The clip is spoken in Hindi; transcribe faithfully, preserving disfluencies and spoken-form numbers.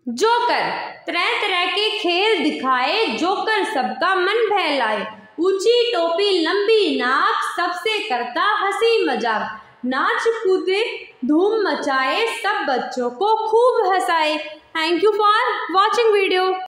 जोकर तरह तरह के खेल दिखाए, जोकर सबका मन बहलाए। ऊंची टोपी लंबी नाक, सबसे करता हंसी मजाक। नाच कूदे धूम मचाए, सब बच्चों को खूब हंसाए। Thank you for watching video.